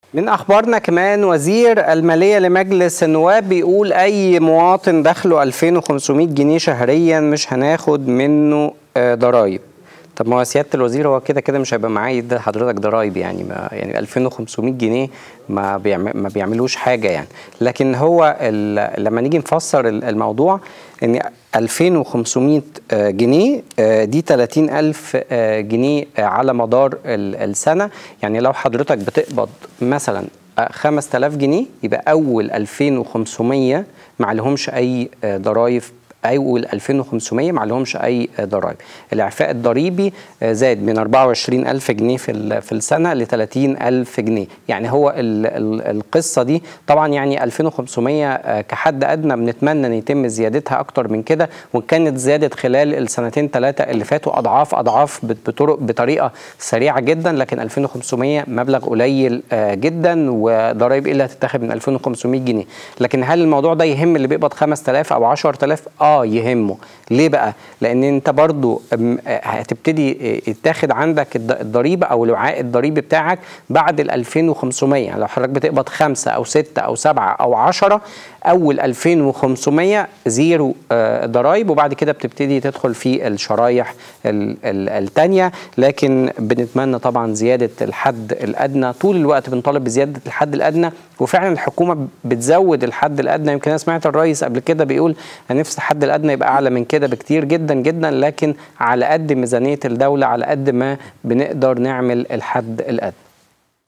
من أخبارنا كمان وزير المالية لمجلس النواب بيقول أي مواطن دخله 2500 جنيه شهريا مش هناخد منه ضرايب. طب ما هو سيادة الوزير هو كده كده مش هيبقى معاه يدي حضرتك ضرايب، يعني ما يعني 2500 جنيه ما بيعملوش حاجة يعني. لكن هو لما نيجي نفسر الموضوع ان 2500 جنيه دي 30,000 جنيه على مدار السنة. يعني لو حضرتك بتقبض مثلا 5000 جنيه يبقى أول 2500 ما عليهمش أي ضرايب، أول 2500 ما عليهمش أي ضرائب. الإعفاء الضريبي زاد من 24,000 جنيه في السنة ل 30,000 جنيه. يعني هو القصة دي طبعا يعني 2500 كحد أدنى، بنتمنى أن يتم زيادتها أكتر من كده، وكانت زادت خلال السنتين ثلاثة اللي فاتوا أضعاف بطريقة سريعة جدا، لكن 2500 مبلغ قليل جدا، وضرائب إيه اللي هتتاخد من 2500 جنيه. لكن هل الموضوع ده يهم اللي بيقبض 5000 أو 10,000؟ يهمه. ليه بقى؟ لان انت برضو هتبتدي يتاخد عندك الضريبه او الوعاء الضريبي بتاعك بعد ال 2500. يعني لو حضرتك بتقبض 5 أو 6 أو 7 أو 10، اول 2500 زيرو ضرايب، وبعد كده بتبتدي تدخل في الشرايح الثانيه. لكن بنتمنى طبعا زياده الحد الادنى، طول الوقت بنطالب بزياده الحد الادنى، وفعلا الحكومه بتزود الحد الادنى. يمكن انا سمعت الرئيس قبل كده بيقول هنفس الحد الادنى يبقى اعلى من كده بكتير جدا جدا، لكن على قد ميزانيه الدوله على قد ما بنقدر نعمل الحد الادنى.